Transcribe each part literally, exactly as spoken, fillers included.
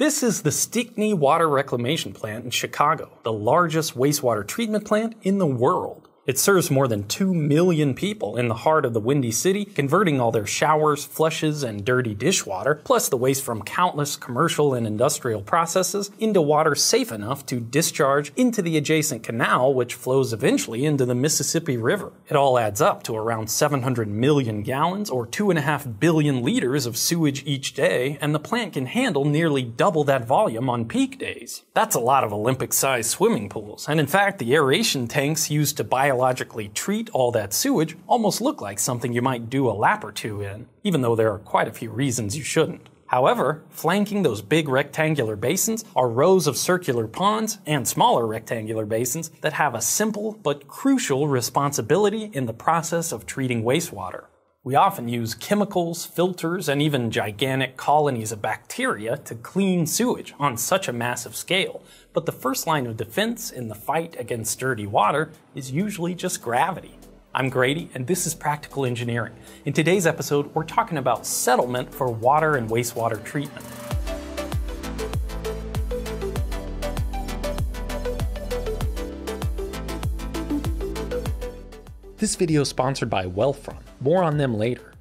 This is the Stickney Water Reclamation Plant in Chicago, the largest wastewater treatment plant in the world. It serves more than two million people in the heart of the Windy City, converting all their showers, flushes, and dirty dishwater, plus the waste from countless commercial and industrial processes, into water safe enough to discharge into the adjacent canal, which flows eventually into the Mississippi River. It all adds up to around seven hundred million gallons, or two point five billion liters of sewage each day, and the plant can handle nearly double that volume on peak days. That's a lot of Olympic-sized swimming pools, and in fact, the aeration tanks used to biologically treat all that sewage almost look like something you might do a lap or two in, even though there are quite a few reasons you shouldn't. However, flanking those big rectangular basins are rows of circular ponds and smaller rectangular basins that have a simple but crucial responsibility in the process of treating wastewater. We often use chemicals, filters, and even gigantic colonies of bacteria to clean sewage on such a massive scale, but the first line of defense in the fight against dirty water is usually just gravity. I'm Grady, and this is Practical Engineering. In today's episode, we're talking about settlement for water and wastewater treatment. This video is sponsored by Wealthfront. More on them later.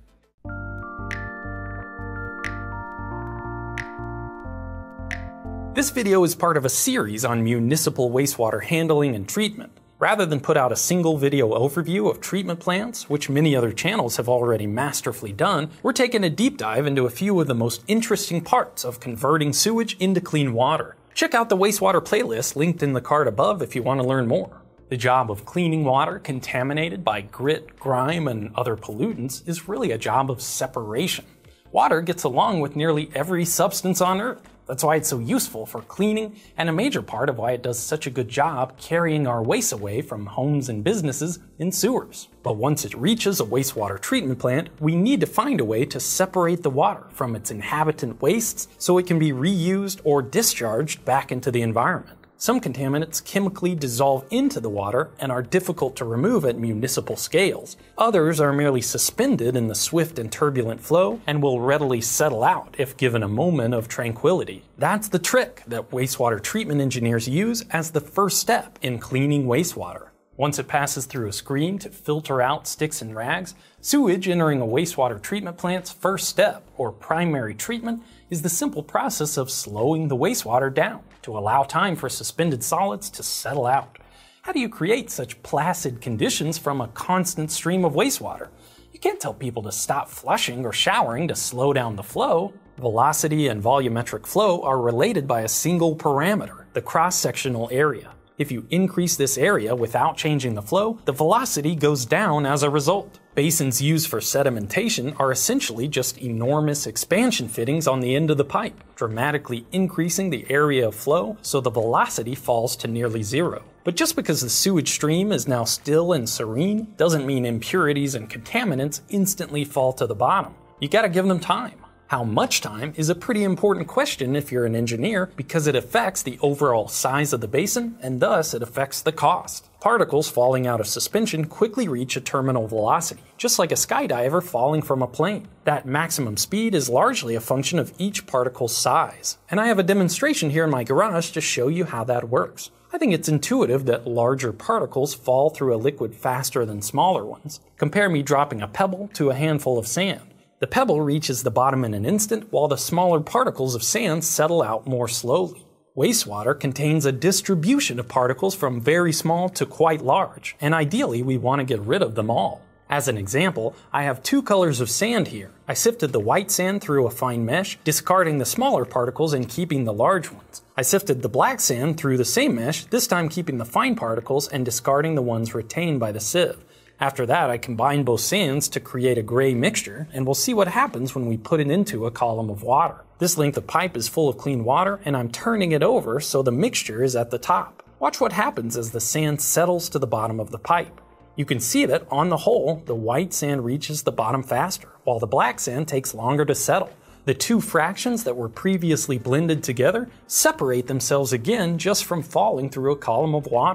This video is part of a series on municipal wastewater handling and treatment. Rather than put out a single video overview of treatment plants, which many other channels have already masterfully done, we're taking a deep dive into a few of the most interesting parts of converting sewage into clean water. Check out the wastewater playlist linked in the card above if you want to learn more. The job of cleaning water contaminated by grit, grime, and other pollutants is really a job of separation. Water gets along with nearly every substance on Earth. That's why it's so useful for cleaning, and a major part of why it does such a good job carrying our waste away from homes and businesses in sewers. But once it reaches a wastewater treatment plant, we need to find a way to separate the water from its inhabitant wastes so it can be reused or discharged back into the environment. Some contaminants chemically dissolve into the water and are difficult to remove at municipal scales. Others are merely suspended in the swift and turbulent flow and will readily settle out if given a moment of tranquility. That's the trick that wastewater treatment engineers use as the first step in cleaning wastewater. Once it passes through a screen to filter out sticks and rags, sewage entering a wastewater treatment plant's first step, or primary treatment, is the simple process of slowing the wastewater down to allow time for suspended solids to settle out. How do you create such placid conditions from a constant stream of wastewater? You can't tell people to stop flushing or showering to slow down the flow. Velocity and volumetric flow are related by a single parameter, the cross-sectional area. If you increase this area without changing the flow, the velocity goes down as a result. Basins used for sedimentation are essentially just enormous expansion fittings on the end of the pipe, dramatically increasing the area of flow so the velocity falls to nearly zero. But just because the sewage stream is now still and serene doesn't mean impurities and contaminants instantly fall to the bottom. You gotta give them time. How much time is a pretty important question if you're an engineer, because it affects the overall size of the basin and thus it affects the cost. Particles falling out of suspension quickly reach a terminal velocity, just like a skydiver falling from a plane. That maximum speed is largely a function of each particle's size, and I have a demonstration here in my garage to show you how that works. I think it's intuitive that larger particles fall through a liquid faster than smaller ones. Compare me dropping a pebble to a handful of sand. The pebble reaches the bottom in an instant, while the smaller particles of sand settle out more slowly. Wastewater contains a distribution of particles from very small to quite large, and ideally we want to get rid of them all. As an example, I have two colors of sand here. I sifted the white sand through a fine mesh, discarding the smaller particles and keeping the large ones. I sifted the black sand through the same mesh, this time keeping the fine particles and discarding the ones retained by the sieve. After that, I combined both sands to create a gray mixture, and we'll see what happens when we put it into a column of water. This length of pipe is full of clean water, and I'm turning it over so the mixture is at the top. Watch what happens as the sand settles to the bottom of the pipe. You can see that, on the whole, the white sand reaches the bottom faster, while the black sand takes longer to settle. The two fractions that were previously blended together separate themselves again just from falling through a column of water.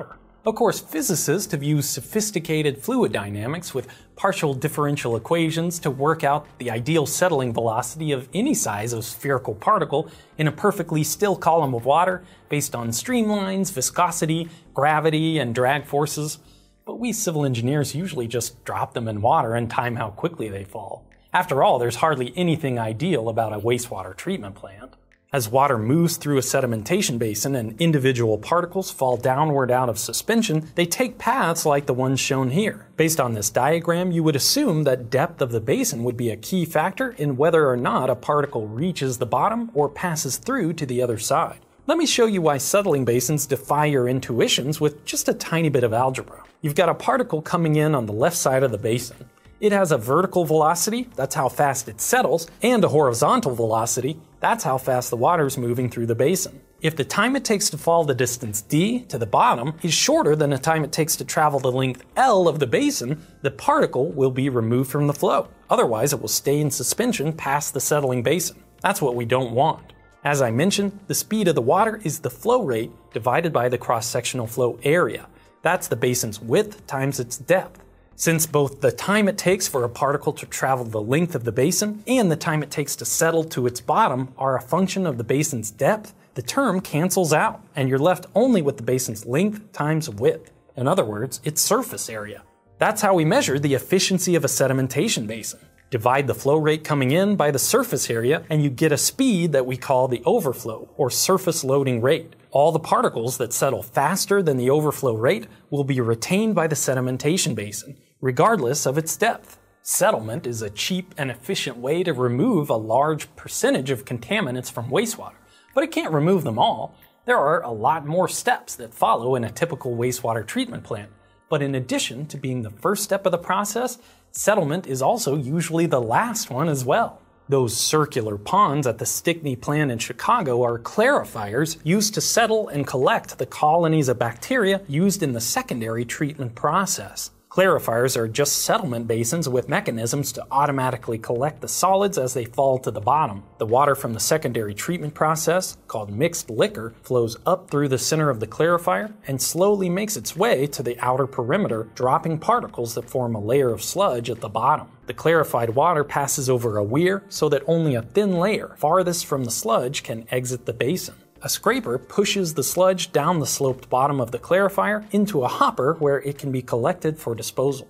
Of course, physicists have used sophisticated fluid dynamics with partial differential equations to work out the ideal settling velocity of any size of spherical particle in a perfectly still column of water based on streamlines, viscosity, gravity, and drag forces. But we civil engineers usually just drop them in water and time how quickly they fall. After all, there's hardly anything ideal about a wastewater treatment plant. As water moves through a sedimentation basin and individual particles fall downward out of suspension, they take paths like the ones shown here. Based on this diagram, you would assume that depth of the basin would be a key factor in whether or not a particle reaches the bottom or passes through to the other side. Let me show you why settling basins defy your intuitions with just a tiny bit of algebra. You've got a particle coming in on the left side of the basin. It has a vertical velocity, that's how fast it settles, and a horizontal velocity, that's how fast the water is moving through the basin. If the time it takes to fall the distance d to the bottom is shorter than the time it takes to travel the length L of the basin, the particle will be removed from the flow. Otherwise, it will stay in suspension past the settling basin. That's what we don't want. As I mentioned, the speed of the water is the flow rate divided by the cross-sectional flow area. That's the basin's width times its depth. Since both the time it takes for a particle to travel the length of the basin and the time it takes to settle to its bottom are a function of the basin's depth, the term cancels out, and you're left only with the basin's length times width. In other words, its surface area. That's how we measure the efficiency of a sedimentation basin. Divide the flow rate coming in by the surface area, and you get a speed that we call the overflow, or surface loading rate. All the particles that settle faster than the overflow rate will be retained by the sedimentation basin, regardless of its depth. Settlement is a cheap and efficient way to remove a large percentage of contaminants from wastewater, but it can't remove them all. There are a lot more steps that follow in a typical wastewater treatment plant. But in addition to being the first step of the process, settlement is also usually the last one as well. Those circular ponds at the Stickney plant in Chicago are clarifiers used to settle and collect the colonies of bacteria used in the secondary treatment process. Clarifiers are just settlement basins with mechanisms to automatically collect the solids as they fall to the bottom. The water from the secondary treatment process, called mixed liquor, flows up through the center of the clarifier and slowly makes its way to the outer perimeter, dropping particles that form a layer of sludge at the bottom. The clarified water passes over a weir so that only a thin layer farthest from the sludge can exit the basin. A scraper pushes the sludge down the sloped bottom of the clarifier into a hopper where it can be collected for disposal.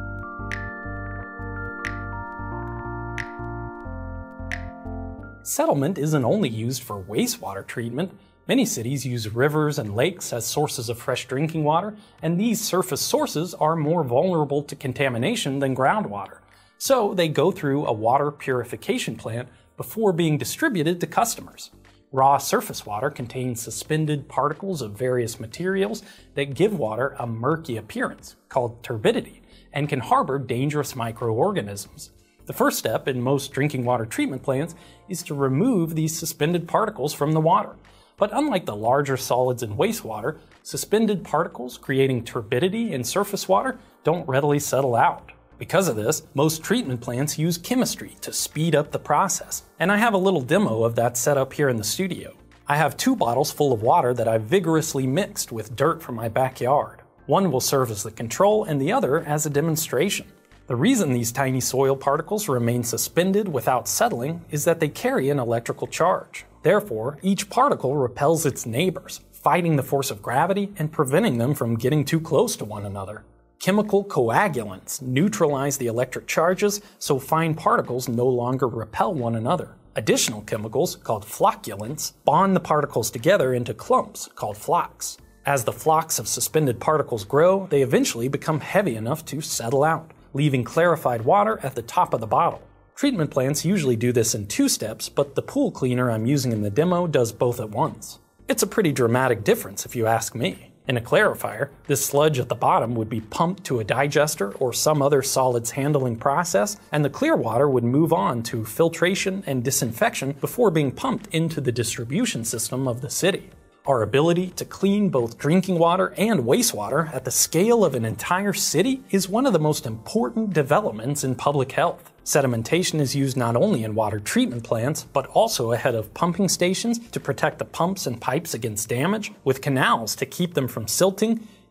Settlement isn't only used for wastewater treatment. Many cities use rivers and lakes as sources of fresh drinking water, and these surface sources are more vulnerable to contamination than groundwater. So they go through a water purification plant before being distributed to customers. Raw surface water contains suspended particles of various materials that give water a murky appearance, called turbidity, and can harbor dangerous microorganisms. The first step in most drinking water treatment plants is to remove these suspended particles from the water. But unlike the larger solids in wastewater, suspended particles creating turbidity in surface water don't readily settle out. Because of this, most treatment plants use chemistry to speed up the process, and I have a little demo of that set up here in the studio. I have two bottles full of water that I've vigorously mixed with dirt from my backyard. One will serve as the control and the other as a demonstration. The reason these tiny soil particles remain suspended without settling is that they carry an electrical charge. Therefore, each particle repels its neighbors, fighting the force of gravity and preventing them from getting too close to one another. Chemical coagulants neutralize the electric charges so fine particles no longer repel one another. Additional chemicals, called flocculants, bond the particles together into clumps, called flocks. As the flocks of suspended particles grow, they eventually become heavy enough to settle out, leaving clarified water at the top of the bottle. Treatment plants usually do this in two steps, but the pool cleaner I'm using in the demo does both at once. It's a pretty dramatic difference if you ask me. In a clarifier, this sludge at the bottom would be pumped to a digester or some other solids handling process, and the clear water would move on to filtration and disinfection before being pumped into the distribution system of the city. Our ability to clean both drinking water and wastewater at the scale of an entire city is one of the most important developments in public health. Sedimentation is used not only in water treatment plants, but also ahead of pumping stations to protect the pumps and pipes against damage, with canals to keep them from silting,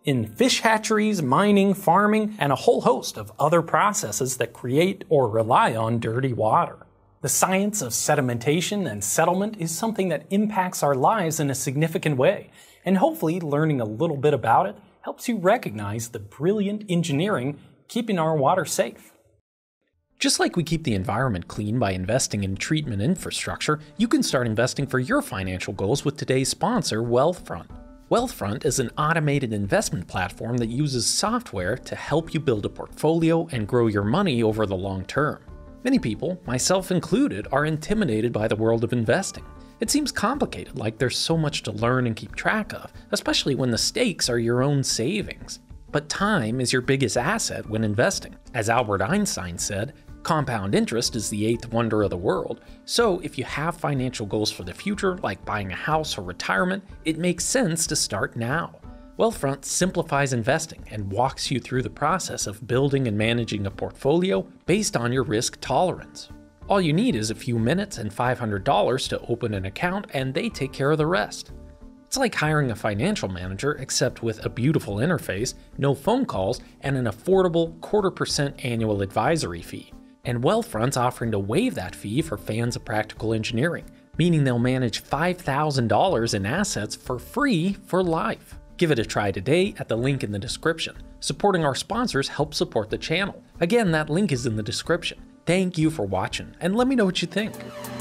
in fish hatcheries, mining, farming, and a whole host of other processes that create or rely on dirty water. The science of sedimentation and settlement is something that impacts our lives in a significant way, and hopefully learning a little bit about it helps you recognize the brilliant engineering keeping our water safe. Just like we keep the environment clean by investing in treatment infrastructure, you can start investing for your financial goals with today's sponsor, Wealthfront. Wealthfront is an automated investment platform that uses software to help you build a portfolio and grow your money over the long term. Many people, myself included, are intimidated by the world of investing. It seems complicated, like there's so much to learn and keep track of, especially when the stakes are your own savings. But time is your biggest asset when investing. As Albert Einstein said, compound interest is the eighth wonder of the world, so if you have financial goals for the future, like buying a house or retirement, it makes sense to start now. Wealthfront simplifies investing and walks you through the process of building and managing a portfolio based on your risk tolerance. All you need is a few minutes and five hundred dollars to open an account, and they take care of the rest. It's like hiring a financial manager, except with a beautiful interface, no phone calls, and an affordable quarter percent annual advisory fee. And Wealthfront's offering to waive that fee for fans of practical engineering, meaning they'll manage five thousand dollars in assets for free for life. Give it a try today at the link in the description. Supporting our sponsors helps support the channel. Again, that link is in the description. Thank you for watching, and let me know what you think.